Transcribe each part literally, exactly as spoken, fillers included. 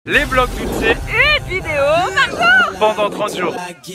les vlogs d'Outse et vidéo Marco pendant trente jours.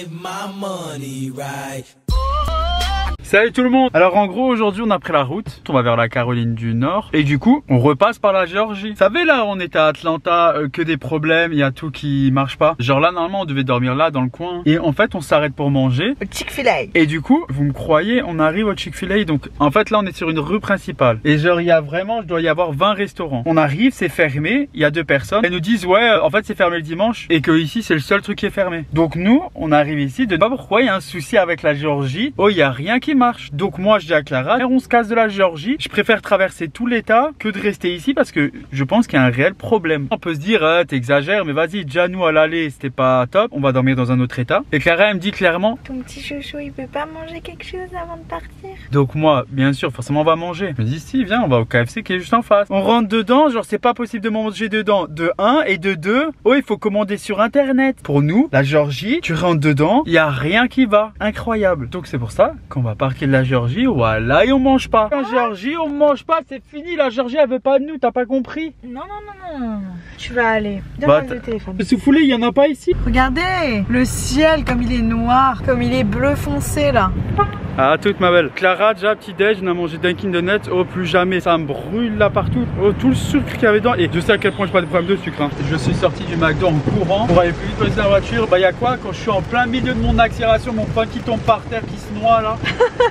Salut tout le monde. Alors en gros aujourd'hui on a pris la route, on va vers la Caroline du Nord et du coup on repasse par la Géorgie. Vous savez là on était à Atlanta, euh, que des problèmes, il y a tout qui marche pas. Genre là normalement on devait dormir là dans le coin et en fait on s'arrête pour manger au Chick-fil-A. Et du coup vous me croyez, on arrive au Chick-fil-A, donc en fait là on est sur une rue principale et genre il y a vraiment, je dois y avoir vingt restaurants. On arrive, c'est fermé, il y a deux personnes, elles nous disent ouais en fait c'est fermé le dimanche et que ici c'est le seul truc qui est fermé. Donc nous on arrive ici, de pas pourquoi il y a un souci avec la Géorgie. Oh il y a rien qui marche. Donc moi je dis à Clara, on se casse de la Géorgie, je préfère traverser tout l'état que de rester ici parce que je pense qu'il y a un réel problème. On peut se dire ah, t'exagères mais vas-y, déjà nous à l'aller c'était pas top, on va dormir dans un autre état. Et Clara elle me dit clairement, ton petit chouchou il peut pas manger quelque chose avant de partir? Donc moi bien sûr forcément on va manger. Je me dis si viens on va au K F C qui est juste en face. On rentre dedans, genre c'est pas possible de manger dedans de un et de deux, oh il faut commander sur internet. Pour nous la Géorgie, tu rentres dedans, il y a rien qui va, incroyable. Donc c'est pour ça qu'on va parquer de la Géorgie, voilà, et on mange pas. En Géorgie, on mange pas, c'est fini. La Géorgie, elle veut pas de nous, t'as pas compris? Non, non, non, non. Tu vas aller. Donne-moi bah, le téléphone. Le soufflé, il y en a pas ici. Regardez, le ciel, comme il est noir, comme il est bleu foncé là. Ah, toute ma belle. Clara, déjà, petit déj, on a mangé Dunkin' Donuts. Oh, plus jamais. Ça me brûle là partout. Oh, tout le sucre qu'il y avait dedans. Et je sais à quel point je pas de problème de sucre. Hein. Je suis sorti du McDo en courant pour aller plus vite poser la voiture. Bah, y a quoi quand je suis en plein milieu de mon accélération, mon poing qui tombe par terre, qui se noie là.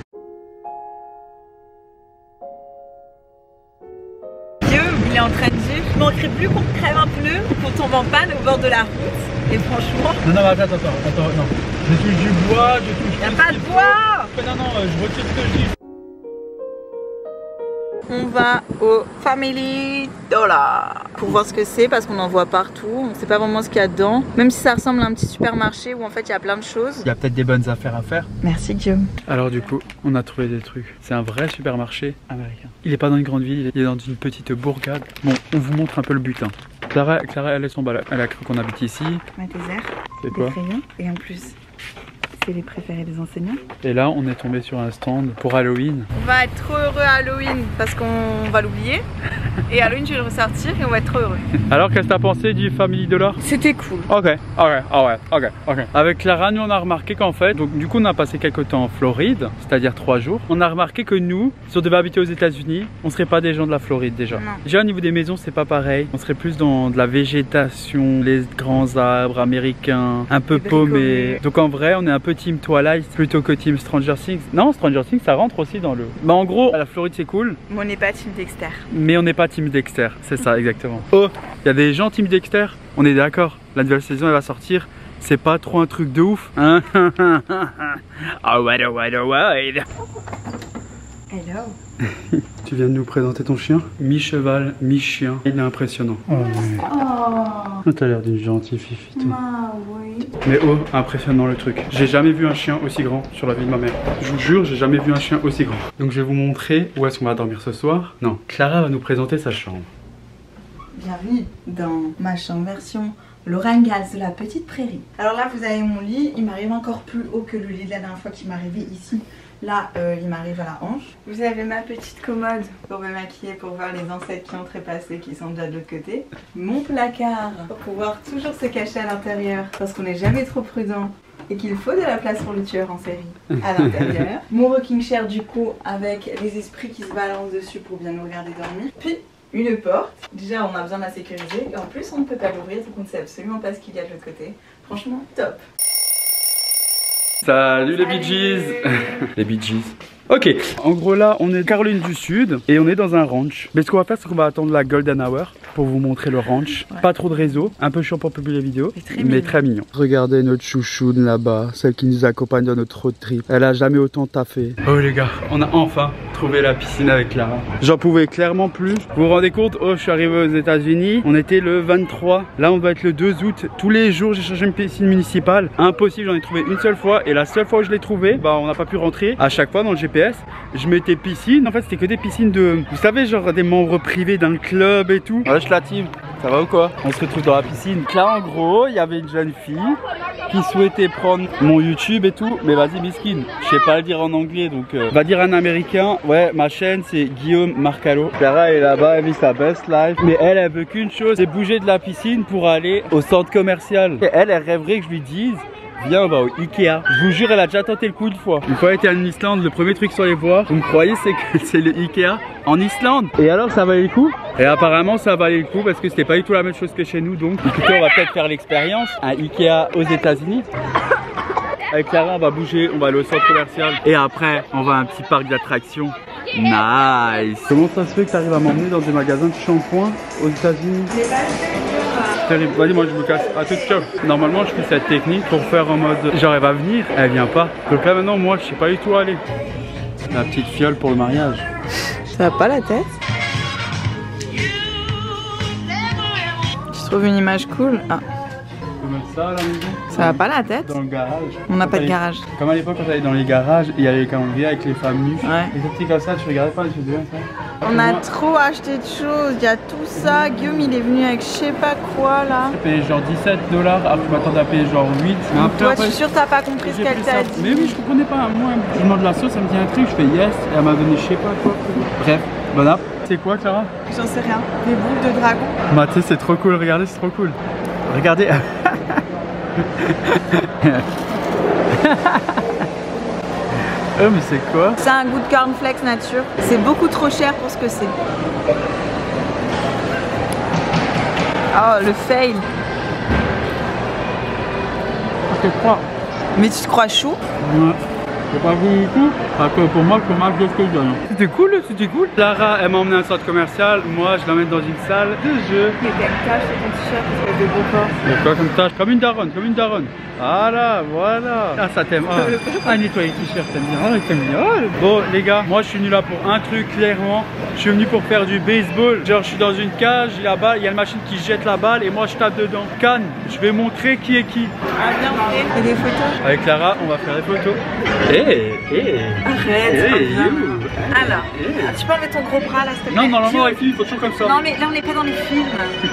Il est en train de dire, je manquerais plus qu'on crève un pneu, qu'on tombe en panne au bord de la route. Et franchement... Non, non, attends, attends, attends, non. Je touche du bois, je touche... Il n'y a pas de bois. Non, non, je retire ce que je dis. On va au Family Dollar pour voir ce que c'est parce qu'on en voit partout. On sait pas vraiment ce qu'il y a dedans. Même si ça ressemble à un petit supermarché où en fait il y a plein de choses. Il y a peut-être des bonnes affaires à faire. Merci Guillaume. Alors du coup, on a trouvé des trucs. C'est un vrai supermarché américain. Il est pas dans une grande ville, il est dans une petite bourgade. Bon, on vous montre un peu le butin. Clara, Clara elle est son balade. Elle a cru qu'on habite ici. Ma désert. C'est quoi? Crayons. Et en plus, c'est les préférés des enseignants. Et là, on est tombé sur un stand pour Halloween. On va être trop heureux à Halloween parce qu'on va l'oublier. Et Halloween, je vais le ressortir et on va être trop heureux. Alors, qu'est-ce que t'as pensé du Family Dollar? C'était cool. Ok, ok, ok, ok, ok. Avec Clara, nous, on a remarqué qu'en fait, donc du coup, on a passé quelques temps en Floride, c'est-à-dire trois jours. On a remarqué que nous, si on devait habiter aux États-Unis, on serait pas des gens de la Floride déjà. Non. Déjà, au niveau des maisons, c'est pas pareil. On serait plus dans de la végétation, les grands arbres américains, un peu paumés. Donc en vrai, on est un peu team Twilight plutôt que team Stranger Things. Non, Stranger Things, ça rentre aussi dans le... Bah en gros, la Floride, c'est cool. Mais on n'est pas team Dexter. Mais on n'est pas team Dexter, c'est ça exactement. Oh, il y a des gens team Dexter, on est d'accord. La nouvelle saison elle va sortir, c'est pas trop un truc de ouf. Hein. Alright, alright, alright. Hello. Tu viens de nous présenter ton chien? Mi-cheval, mi-chien. Il est impressionnant. Oh, mais... oh. T'as l'air d'une gentille fifi toi. Ah, oui. Mais oh, impressionnant le truc. J'ai jamais vu un chien aussi grand sur la vie de ma mère. Je vous jure, j'ai jamais vu un chien aussi grand. Donc je vais vous montrer où est-ce qu'on va dormir ce soir. Non, Clara va nous présenter sa chambre. Bienvenue dans ma chambre version Lorraine Gals de la petite prairie. Alors là vous avez mon lit, il m'arrive encore plus haut que le lit de la dernière fois qui m'arrivait ici. Là euh, il m'arrive à la hanche. Vous avez ma petite commode pour me maquiller, pour voir les ancêtres qui ont trépassé, qui sont déjà de l'autre côté. Mon placard pour pouvoir toujours se cacher à l'intérieur parce qu'on n'est jamais trop prudent et qu'il faut de la place pour le tueur en série à l'intérieur. Mon rocking chair du coup avec les esprits qui se balancent dessus pour bien nous regarder dormir. Puis une porte, déjà on a besoin de la sécuriser et en plus on ne peut pas l'ouvrir donc on ne sait absolument pas ce qu'il y a de l'autre côté. Franchement top. Salut les Bee Gees. Les Bee Gees. Ok, en gros là on est Caroline du Sud et on est dans un ranch. Mais ce qu'on va faire c'est qu'on va attendre la golden hour pour vous montrer le ranch. Ouais. Pas trop de réseau, un peu chiant pour publier les vidéos, mais, très, mais mignon. très mignon. Regardez notre chouchoune là-bas, celle qui nous accompagne dans notre road trip. Elle a jamais autant taffé. Oh les gars, on a enfin trouvé la piscine avec Clara. J'en pouvais clairement plus. Vous vous rendez compte? Oh, je suis arrivé aux États-Unis. On était le vingt-trois. Là on va être le deux août. Tous les jours j'ai cherché une piscine municipale. Impossible, j'en ai trouvé une seule fois. Et la seule fois où je l'ai trouvée, bah on n'a pas pu rentrer. À chaque fois dans le G P S, je mettais piscine. En fait c'était que des piscines de... Vous savez, genre des membres privés d'un club et tout. Wesh la team, ça va ou quoi? On se retrouve dans la piscine. Là en gros, il y avait une jeune fille qui souhaitait prendre mon YouTube et tout. Mais vas-y, Miskin, je sais pas le dire en anglais, donc euh, va dire un américain. Ouais, ma chaîne c'est Guillaume Marcalo. Clara est là-bas, elle vit sa best life. Mais elle, elle veut qu'une chose, c'est bouger de la piscine pour aller au centre commercial. Et elle, elle rêverait que je lui dise viens, on va au Ikea. Je vous jure, elle a déjà tenté le coup une fois. Une fois, elle était en Islande, le premier truc sur les voir, vous me croyez, c'est que c'est le Ikea en Islande. Et alors, ça valait le coup? Et apparemment, ça valait le coup parce que c'était pas du tout la même chose que chez nous. Donc, écoutez, on va peut-être faire l'expérience. Un Ikea aux États-Unis. Avec Clara, on va bouger, on va aller au centre commercial. Et après, on va à un petit parc d'attractions. Nice. Comment ça se fait que tu arrives à m'emmener dans des magasins de shampoing aux États-Unis? Terrible. Vas-y, moi je me casse. À tout, ciao. Normalement, je fais cette technique pour faire en mode genre elle va venir, elle vient pas. Donc là maintenant, moi je sais pas du tout où aller. La petite fiole pour le mariage. Ça va pas la tête? Tu trouves une image cool? Ah. On peut mettre ça à la maison. Ça va pas la tête? Dans le garage. On n'a pas de garage. Comme à l'époque quand t'allais dans les garages, il y avait les calendriers avec les femmes nues. Ouais. Et c'était comme ça, tu regardais pas, tu faisais bien ça. On a trop acheté de choses, il y a tout ça. Guillaume il est venu avec je sais pas quoi là. J'ai payé genre dix-sept dollars, après je m'attendais à payer genre huit. Mais après, Toi après, je suis sûre t'as pas compris ce qu'elle t'a dit. Mais oui, je comprenais pas. Moi, je demande la sauce, elle me dit un truc, je fais yes, et elle m'a donné je sais pas quoi. Bref, bon app. C'est quoi, Clara? J'en sais rien. Des boules de dragon. Mathé, c'est trop cool, regardez, c'est trop cool. Regardez. Oh mais c'est quoi? C'est un goût de cornflakes nature. C'est beaucoup trop cher pour ce que c'est. Oh le fail. Je te crois. Mais tu te crois chou? Ouais. J'ai pas vu du tout. Parce que pour moi, le fromage de ce que je donne. C'était cool, c'était cool. Clara, elle m'a emmené à un centre commercial. Moi, je l'emmène dans une salle de jeu. Mais quelle tâche sur ton t-shirt parce qu'elle a des beaux corps. Mais quoi comme tâche? Comme une daronne, comme une daronne. Voilà, voilà. Ah, ça t'aime. Ah, ah nettoyer les t-shirts, t'aimes bien. Ah, t'aimes bien. Ah. Bon, les gars, moi, je suis venu là pour un truc, clairement. Je suis venu pour faire du baseball. Genre, je suis dans une cage, il y a la balle, il y a une machine qui jette la balle et moi, je tape dedans. Cannes, je vais montrer qui est qui. Ah, bien, ok. Et des photos? Avec Clara, on va faire des photos. Eh, eh. Arrête. Hey, alors, hey. Tu peux enlever ton gros bras là, s'il te plaît? Non, normalement, avec lui, il faut toujours comme ça. Non, mais là, on n'est pas dans les films.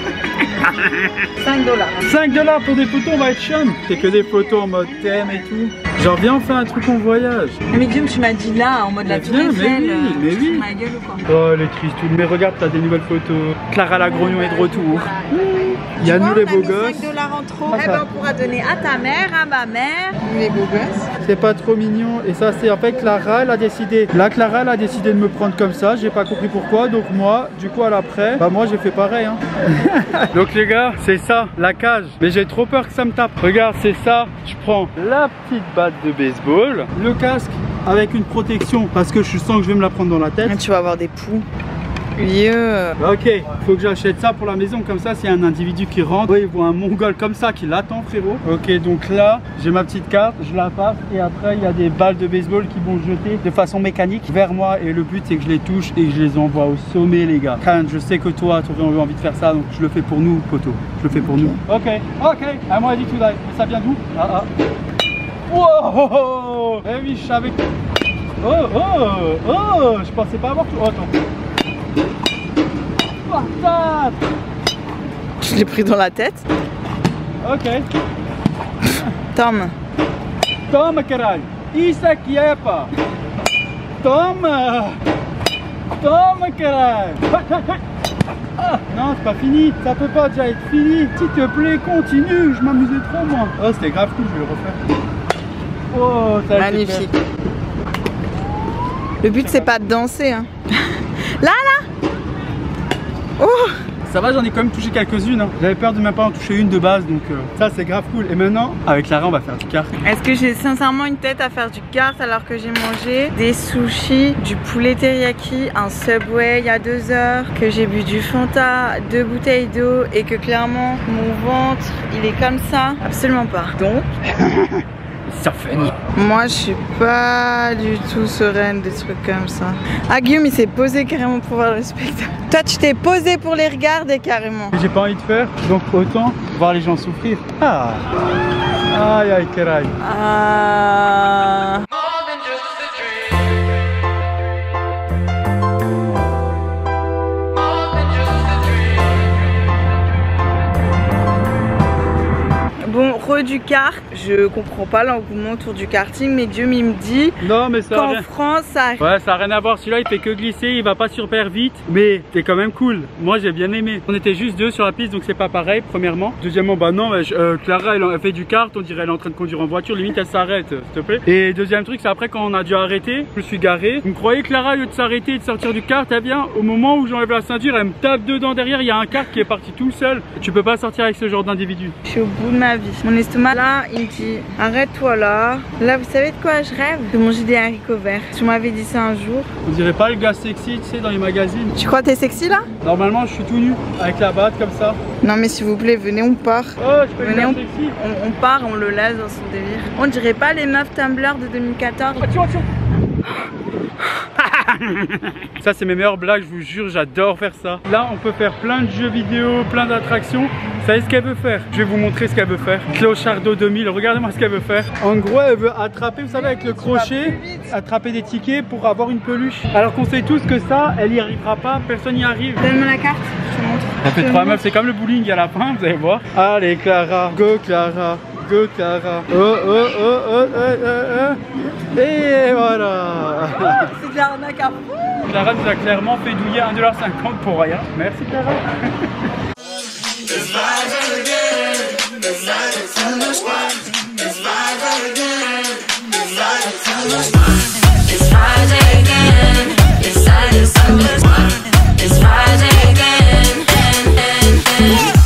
cinq dollars. cinq dollars pour des photos, on va être chum. C'est que des photos en mode thème et tout. Genre, viens, on fait un truc en voyage. Mais Guillaume, tu m'as dit là, en mode la tour Eiffel. Mais oui, mais oui. Ma gueule ou quoi? Oh, les tristes. Mais regarde, t'as des nouvelles photos. Clara Lagrognon est de retour. Il y a nous les beaux gosses. cinq dollars en trop. Eh ben, on pourra donner à ta mère, à ma mère. Nous les beaux gosses. C'est pas trop mignon. Et ça, c'est en fait Clara, elle a décidé. Là, Clara, elle a décidé de me prendre comme ça. J'ai pas compris pourquoi. Donc, moi, du coup, à l'après, bah, moi, j'ai fait pareil. Hein. Donc, les gars, c'est ça, la cage. Mais j'ai trop peur que ça me tape. Regarde, c'est ça. Je prends la petite batte de baseball, le casque avec une protection parce que je sens que je vais me la prendre dans la tête. Tu vas avoir des poux. Yeah. Ok, faut que j'achète ça pour la maison, comme ça s'il y a un individu qui rentre, il voit un mongol comme ça qui l'attend, frérot. Ok, donc là j'ai ma petite carte, je la passe et après il y a des balles de baseball qui vont jeter de façon mécanique vers moi et le but c'est que je les touche et que je les envoie au sommet, les gars. Khan, je sais que toi tu aurais envie de faire ça, donc je le fais pour nous, poteau. Je le fais pour okay. nous. Ok, ok, I'm ready to die. Mais ça vient d'où? Ah ah. Wow, oh, oh. Eh oui, je savais. Oh oh oh, je pensais pas avoir tout. Oh, attends. Patate. Je l'ai pris dans la tête. Ok. Toma. Toma, caralho. Isso aqui é, pá. Toma. Toma, caralho. Ah, non, c'est pas fini. Ça peut pas déjà être fini. S'il te plaît, continue. Je m'amusais trop, moi. Oh, c'était grave cool, je vais le refaire. Oh, ça a été magnifique. Le but, c'est pas de danser. Hein. Là, là. Oh. Ça va, j'en ai quand même touché quelques-unes. Hein. J'avais peur de même pas en toucher une de base, donc euh, ça c'est grave cool. Et maintenant, avec Clara, on va faire du kart. Est-ce que j'ai sincèrement une tête à faire du kart alors que j'ai mangé des sushis, du poulet teriyaki, un Subway il y a deux heures, que j'ai bu du Fanta, deux bouteilles d'eau et que clairement mon ventre il est comme ça? Absolument pas. Donc ça finit. Moi je suis pas du tout sereine des trucs comme ça. Ah, Guillaume il s'est posé carrément pour voir le spectacle. Toi tu t'es posé pour les regarder carrément. J'ai pas envie de faire, donc autant voir les gens souffrir. Ah. Aïe aïe caray. Ah. Bon, trop du kart. Je comprends pas l'engouement autour du karting, mais Dieu il me dit non, mais ça qu'en rien... France ça... Ouais, ça a rien à voir, celui-là il fait que glisser, il va pas super vite, mais c'est quand même cool. Moi j'ai bien aimé. On était juste deux sur la piste, donc c'est pas pareil, premièrement. Deuxièmement, bah non, euh, Clara elle, elle fait du kart, on dirait elle est en train de conduire en voiture, limite elle s'arrête, s'il te plaît. Et deuxième truc, c'est après quand on a dû arrêter, je me suis garé. Vous me croyez, Clara, au lieu de s'arrêter et de sortir du kart, elle vient, au moment où j'enlève la ceinture, elle me tape dedans derrière, il y a un kart qui est parti tout seul. Tu peux pas sortir avec ce genre d'individu. Je suis au bout de ma vie. Mon estomac là, il me dit arrête-toi là. Là, vous savez de quoi je rêve? De manger des haricots verts. Tu m'avais dit ça un jour. On dirait pas le gars sexy, tu sais, dans les magazines. Tu crois que t'es sexy là? Normalement, je suis tout nu, avec la batte comme ça. Non mais s'il vous plaît, venez, on part. Oh, je peux venez, on, sexy. On, on part, on le laisse dans son délire. On dirait pas les meufs Tumblr de deux mille quatorze. Attention, attention. Ça c'est mes meilleures blagues, je vous jure, j'adore faire ça. Là on peut faire plein de jeux vidéo, plein d'attractions. Vous savez ce qu'elle veut faire? Je vais vous montrer ce qu'elle veut faire. Clochardo deux mille, regardez-moi ce qu'elle veut faire. En gros elle veut attraper, vous savez, avec le crochet, attraper des tickets pour avoir une peluche. Alors qu'on sait tous que ça, elle y arrivera pas, personne n'y arrive. Donne-moi la carte, je te montre. Ça fait trois meufs, c'est comme le bowling à la fin, vous allez voir. Allez Clara, go Clara, go Clara. Oh oh oh oh oh oh oh. Et voilà. C'est de l'arnaque à fou. Clara nous a clairement fait douiller un dollar cinquante pour rien. Merci Clara. It's Friday again, and, and, and.